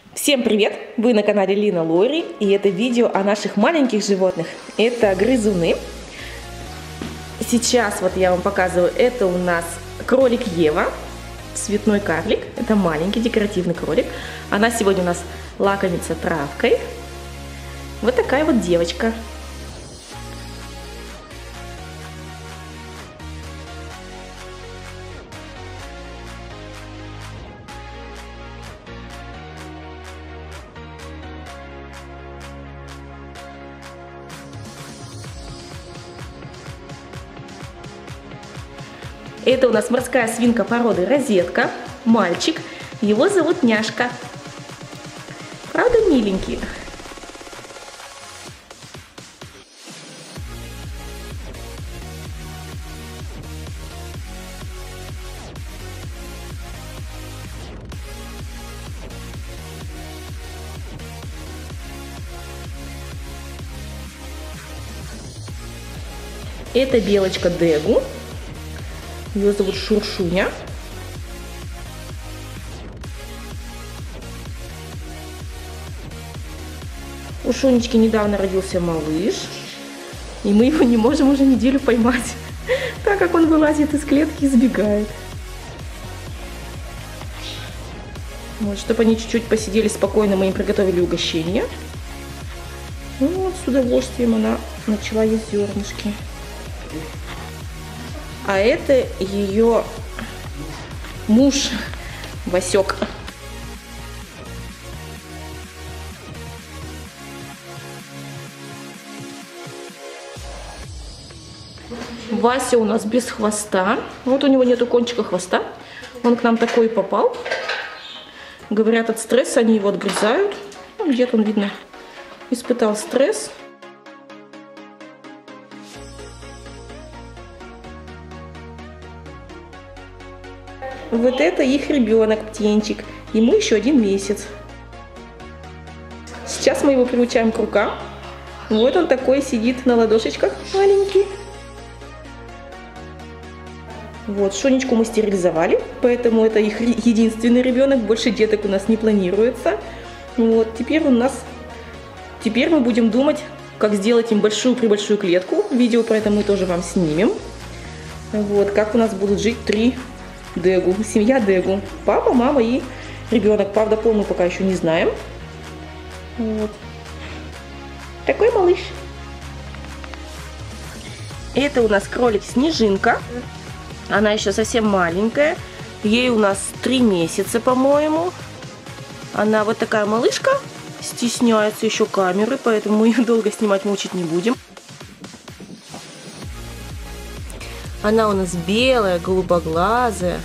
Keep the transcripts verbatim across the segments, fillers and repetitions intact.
Всем привет! Вы на канале Лина Лори, и это видео о наших маленьких животных. Это грызуны. Сейчас вот я вам показываю, это у нас кролик Ева, цветной карлик. Это маленький декоративный кролик. Она сегодня у нас лакомится травкой. Вот такая вот девочка. Это у нас морская свинка породы розетка, мальчик. Его зовут Няшка. Правда, миленький. Это белочка Дегу. Ее зовут Шуршуня. У Шунечки недавно родился малыш, и мы его не можем уже неделю поймать, так как он вылазит из клетки и сбегает. Вот, чтобы они чуть-чуть посидели спокойно, мы им приготовили угощение. Ну, вот, с удовольствием она начала есть зернышки. А это ее муж Васек. Вася у нас без хвоста. Вот у него нету кончика хвоста. Он к нам такой и попал. Говорят, от стресса они его отгрызают. Ну, где-то он, видно, испытал стресс. Вот это их ребенок, птенчик. Ему еще один месяц. Сейчас мы его приучаем к рукам. Вот он такой сидит на ладошечках, маленький. Вот, Шонечку мы стерилизовали, поэтому это их единственный ребенок. Больше деток у нас не планируется. Вот, теперь у нас... Теперь мы будем думать, как сделать им большую-пребольшую клетку. Видео про это мы тоже вам снимем. Вот, как у нас будут жить три Дегу, семья Дегу. Папа, мама и ребенок. Правда, пол мы пока еще не знаем. Вот. Такой малыш. Это у нас кролик Снежинка. Она еще совсем маленькая. Ей у нас три месяца, по-моему. Она вот такая малышка. Стесняется еще камеры, поэтому мы ее долго снимать, мучить не будем. Она у нас белая, голубоглазая.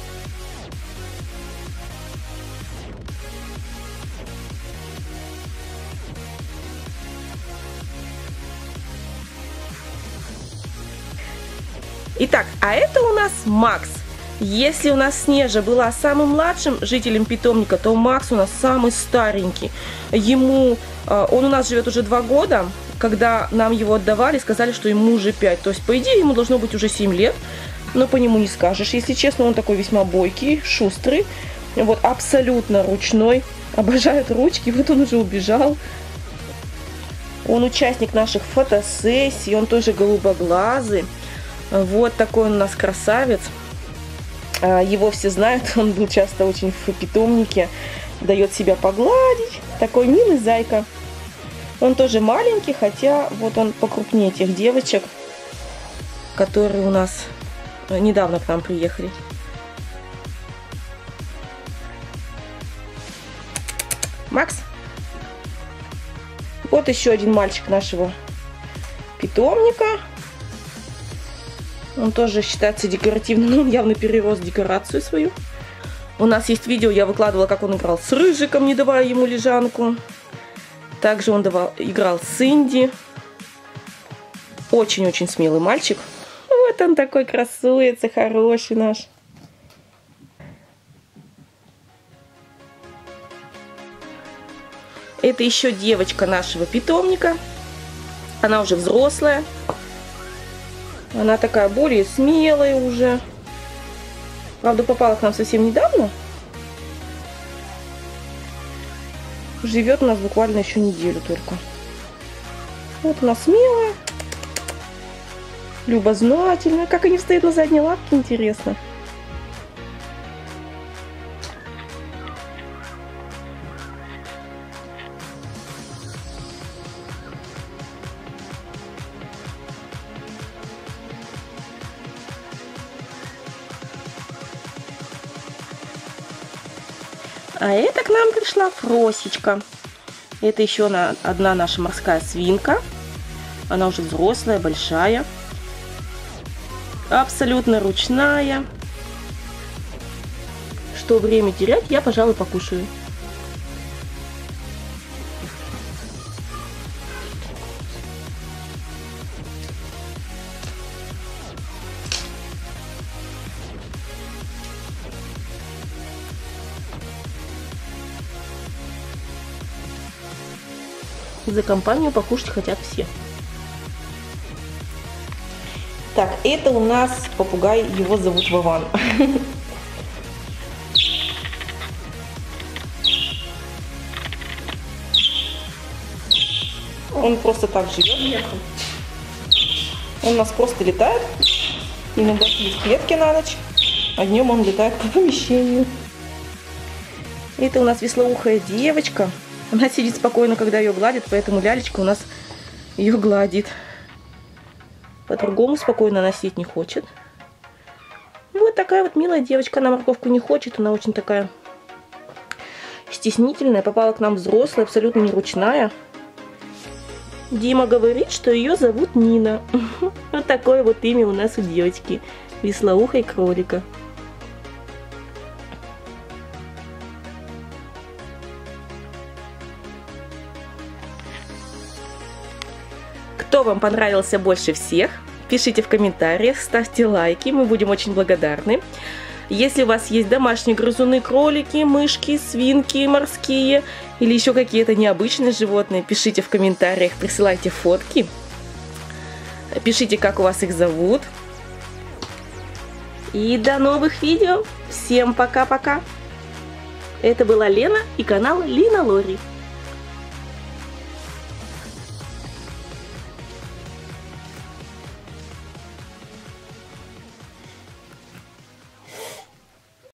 Итак, а это у нас Макс. Если у нас Снежа была самым младшим жителем питомника, то Макс у нас самый старенький. Ему, он у нас живет уже два года. Когда нам его отдавали, сказали, что ему уже пять. То есть, по идее, ему должно быть уже семь лет. Но по нему не скажешь. Если честно, он такой весьма бойкий, шустрый. Вот, абсолютно ручной. Обожает ручки. Вот он уже убежал. Он участник наших фотосессий. Он тоже голубоглазый. Вот такой он у нас красавец. Его все знают. Он был часто очень в питомнике. Дает себя погладить. Такой милый зайка. Он тоже маленький, хотя вот он покрупнее тех девочек, которые у нас недавно к нам приехали. Макс. Вот еще один мальчик нашего питомника. Он тоже считается декоративным, но он явно перерос декорацию свою. У нас есть видео, я выкладывала, как он играл с Рыжиком, не давая ему лежанку. Также он давал, играл с Инди. Очень-очень смелый мальчик. Вот он такой красуется, хороший наш. Это еще девочка нашего питомника. Она уже взрослая. Она такая более смелая уже. Правда, попала к нам совсем недавно. живет у нас буквально еще неделю только. Вот она смелая, любознательная. Как они встают на задние лапки, интересно. А это к нам пришла Фросечка. Это еще одна наша морская свинка. Она уже взрослая, большая. Абсолютно ручная. Что время терять, я, пожалуй, покушаю. За компанию покушать хотят все. Так, это у нас попугай, его зовут Вован. Он просто так живет. Он у нас просто летает. Иногда сидит в клетке на ночь, а днем он летает по помещению. Это у нас веслоухая девочка. Она сидит спокойно, когда ее гладит, поэтому лялечка у нас ее гладит. По-другому спокойно носить не хочет. Вот такая вот милая девочка. Она морковку не хочет, она очень такая стеснительная. Попала к нам взрослая, абсолютно не ручная. Дима говорит, что ее зовут Нина. Вот такое вот имя у нас у девочки. Веслоухой кролика. Кто вам понравился больше всех? Пишите в комментариях, ставьте лайки, мы будем очень благодарны. Если у вас есть домашние грызуны, кролики, мышки, свинки морские или еще какие-то необычные животные, пишите в комментариях, присылайте фотки. Пишите, как у вас их зовут. И до новых видео. Всем пока-пока. Это была Лена и канал Лина Лори.